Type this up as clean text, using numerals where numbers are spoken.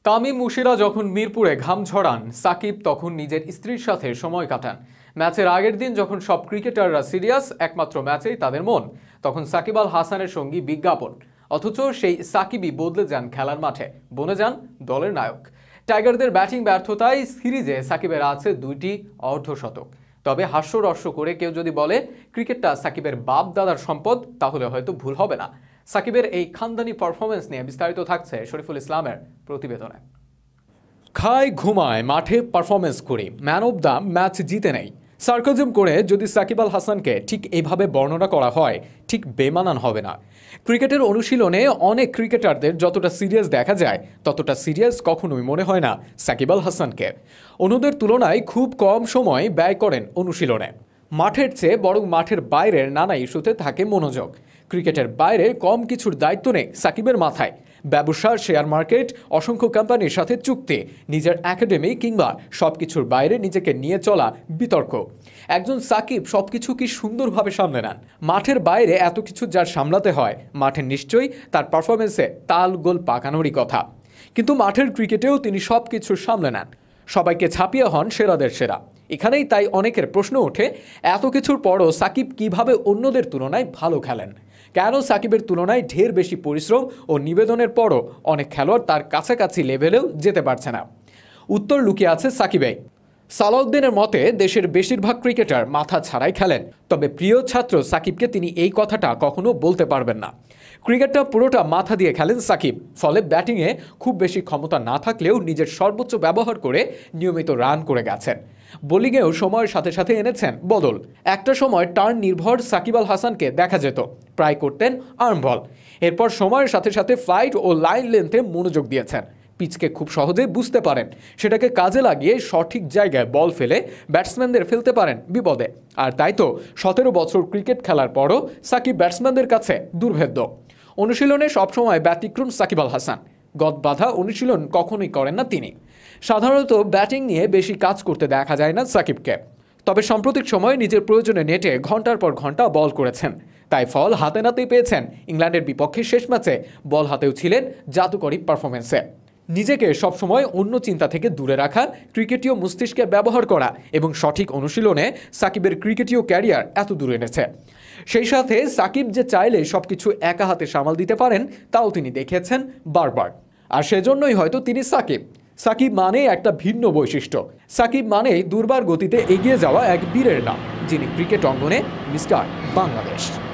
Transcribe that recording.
তামিম মুশিরা যখন মিরপুরে ঘাম ঝরান, সাকিব তখন নিজের স্ত্রীর সাথে সময় কাটান। ম্যাচের আগের দিন যখন সব ক্রিকেটাররা সিরিয়াস, একমাত্র ম্যাচেই তাদের মন, তখন সাকিব আল হাসানের সঙ্গী বিজ্ঞাপন। অথচ সেই সাকিবই বদলে যান খেলার মাঠে, বনে যান দলের নায়ক। টাইগারদের ব্যাটিং ব্যর্থতায় সিরিজে সাকিবের আছে 2টি অর্ধশতক। তবে হাস্যরস্য করে কেউ যদি বলে ক্রিকেটটা সাকিবের বাপ দাদার সম্পদ, তাহলে হয়তো ভুল হবে না। সাকিবের এই খানদানি পারফরমেন্স নিয়ে বিস্তারিত থাকছে শরীফুল ইসলামের প্রতিবেদনে। খায় ঘুমায় মাঠে পারফরমেন্স করে ম্যান অব দ্য ম্যাচ জিতে নেই, সার্কাজম করে যদি সাকিব আল হাসানকে ঠিক এইভাবে বর্ণনা করা হয়, ঠিক বেমানান হবে না। ক্রিকেটের অনুশীলনে অনেক ক্রিকেটারদের যতটা সিরিয়াস দেখা যায়, ততটা সিরিয়াস কখনোই মনে হয় না সাকিব আল হাসানকে। অন্যদের তুলনায় খুব কম সময় ব্যয় করেন অনুশীলনে। মাঠের চেয়ে বরং মাঠের বাইরের নানা ইস্যুতে থাকে মনোযোগ। ক্রিকেটের বাইরে কম কিছুর দায়িত্ব নেই সাকিবের মাথায়। ব্যবসা, শেয়ার মার্কেট, অসংখ্য কোম্পানির সাথে চুক্তি, নিজের একাডেমি কিংবা সবকিছুর বাইরে নিজেকে নিয়ে চলা বিতর্ক। একজন সাকিব সবকিছু কি সুন্দরভাবে সামলে নেন। মাঠের বাইরে এত কিছু যার সামলাতে হয়, মাঠে নিশ্চয়ই তার পারফরমেন্সে তাল গোল পাকানোরই কথা। কিন্তু মাঠের ক্রিকেটেও তিনি সবকিছু সামলে নেন, সবাইকে ছাপিয়ে হন সেরাদের সেরা। এখানেই তাই অনেকের প্রশ্ন ওঠে, এত কিছুর পরও সাকিব কিভাবে অন্যদের তুলনায় ভালো খেলেন? কেন সাকিবের তুলনায় ঢের বেশি পরিশ্রম ও নিবেদনের পরও অনেক খেলোয়াড় তার কাছাকাছি লেভেলেও যেতে পারছে না? উত্তর লুকিয়ে আছে সাকিবেই। সালাউদ্দিনের মতে দেশের বেশিরভাগ ক্রিকেটার মাথা ছাড়াই খেলেন, তবে প্রিয় ছাত্র সাকিবকে তিনি এই কথাটা কখনো বলতে পারবেন না। ক্রিকেটটা পুরোটা মাথা দিয়ে খেলেন সাকিব, ফলে ব্যাটিংয়ে খুব বেশি ক্ষমতা না থাকলেও নিজের সর্বোচ্চ ব্যবহার করে নিয়মিত রান করে গেছেন। বোলিংয়েও সময়ের সাথে সাথে এনেছেন বদল। একটা সময় টার্ন নির্ভর সাকিব আল হাসানকে দেখা যেত, প্রায় করতেন আর্ম বল। এরপর সময়ের সাথে সাথে ফ্লাইট ও লাইন লেন্থে মনোযোগ দিয়েছেন। পিচকে খুব সহজে বুঝতে পারেন, সেটাকে কাজে লাগিয়ে সঠিক জায়গায় বল ফেলে ব্যাটসম্যানদের ফেলতে পারেন বিপদে। আর তাই তো 17 বছর ক্রিকেট খেলার পরও সাকিব ব্যাটসম্যানদের কাছে দুর্ভেদ্য। অনুশীলনে সবসময় ব্যতিক্রম সাকিব আল হাসান। গদবাঁধা অনুশীলন কখনোই করেন না তিনি। সাধারণত ব্যাটিং নিয়ে বেশি কাজ করতে দেখা যায় না সাকিবকে। তবে সাম্প্রতিক সময়ে নিজের প্রয়োজনে নেটে ঘন্টার পর ঘন্টা বল করেছেন, তাই ফল হাতে নাতেই পেয়েছেন। ইংল্যান্ডের বিপক্ষে শেষ ম্যাচে বল হাতেও ছিলেন জাদুকরী পারফরমেন্সে। নিজেকে সবসময় অন্য চিন্তা থেকে দূরে রাখা, ক্রিকেটীয় মস্তিষ্কে ব্যবহার করা এবং সঠিক অনুশীলনে সাকিবের ক্রিকেটীয় ক্যারিয়ার এত দূর এনেছে। সেই সাথে সাকিব যে চাইলে সবকিছু একা হাতে সামাল দিতে পারেন, তাও তিনি দেখিয়েছেন বারবার। আর সেজন্যই হয়তো তিনি সাকিব। সাকিব মানে একটা ভিন্ন বৈশিষ্ট্য। সাকিব মানে দুর্বার গতিতে এগিয়ে যাওয়া এক বীরের নাম, যিনি ক্রিকেট অঙ্গনে মিস্টার বাংলাদেশ।